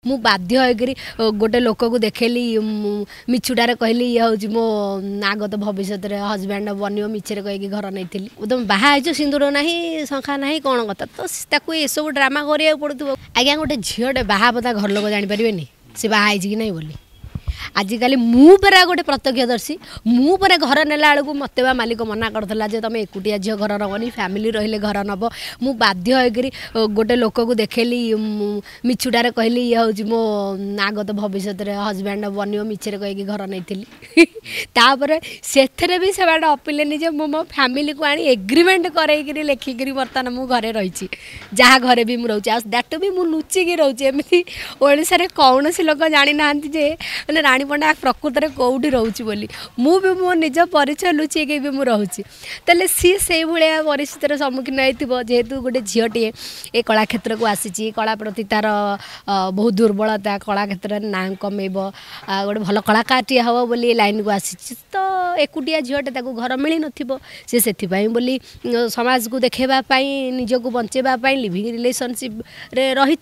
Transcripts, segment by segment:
मु बाध्य होकर गोटे लोक को देखली मिछुटारे कहली ये हूँ मो आगत भविष्य हजबैंड बन मिछे कहीकि घर नहीं तुम बाहर सिंदूर ना शंखा ना कौन कथा तो ये सब ड्रामा करा पड़ू आज्ञा गोटे झीटे बाहा पता घर लोक जानीपारे सी बाहर कि नहीं बोली आजिकल मुरा गोटे प्रत्यक्षदर्शी मुझे घर नेला बेलू मत मालिक मना करला तुम एकुटिया झील घर नबनी फैमिली रही घर नब मु बाध्य होकर गोटे लोक को देखली मिछुटारे कहली ये हूँ मो आगत भविष्य हजबैंड बन मिछे कहीकि घर नहीं तापर से भी से अपिले मो फैमिली को आनी एग्रीमेंट कर लेखिकी बर्तमान मु घरे रही जहाँ घरे भी मुझे रोचे दैट भी मुझे लुचिकी रोचे एमती ओडिशा रे कौन सी लोक जानी ना जे रानी पंडा प्रकृत में कौटी रोची बोली मु भी मो निज परिचय लुचेक भी मुझे रोचे तेल सी से भाया परिस्थितिर सम्मुखीन हो जेहेतु गोटे झीटे ये कला क्षेत्र को आसी कला प्रति तार बहुत दुर्बलता कला क्षेत्र में ना कमेब गोटे भल कलाकार टे हम बोली लाइन को आसी तो एकुटिया झीटे घर मिल न से बोली समाज को देखेवाई निजक बचेवाई लिविंग रिलेशनशिप रे रही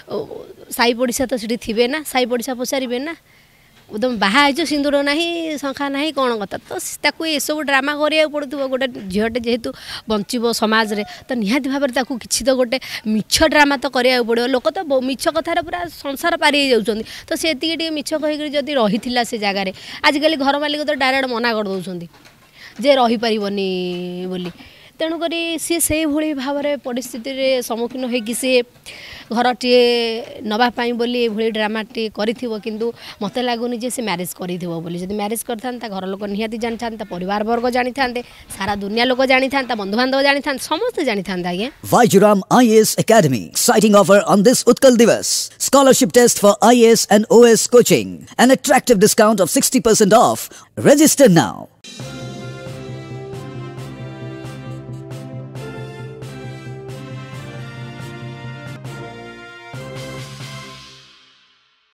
साई पड़िशा तो सीठी थे ना साई पड़िशा पचारे ना तुम बाहर सिंदूर ना शंखा ना कौन कथा तो ये सब ड्रामा करा पड़ू गोटे झीटे जेहेतु बचब समाज रे तो निहाती भाव में किसी तो गोटे मिछ ड्रामा तो करा पड़ो लोक तो मिछ कथार पूरा संसार पारि जाऊँच तो से मिछ कहीकि जदि रही से जगार आजिकल घर मालिक तो डायरेक्ट मना कर दौरान जे रहीपर बोली तेणुक सी से भाई भाव में परिस्थिति सम्मुखीन होगी सी घर टे नापी बोली ये ड्रामाटे किंतु मत लगुनि जे से मैरेज करी मैरेज करता घर लोक निहाती जानी था परिवार वर्ग जानी था सारा दुनिया लोक जानी था बंधु बांधव जानी था समस्त जानी था आज्ञा Vajuram IAS Academy exciting offer on this Utkal Divas. Scholarship test for IAS and OS coaching. An attractive discount of 60% off. Register now.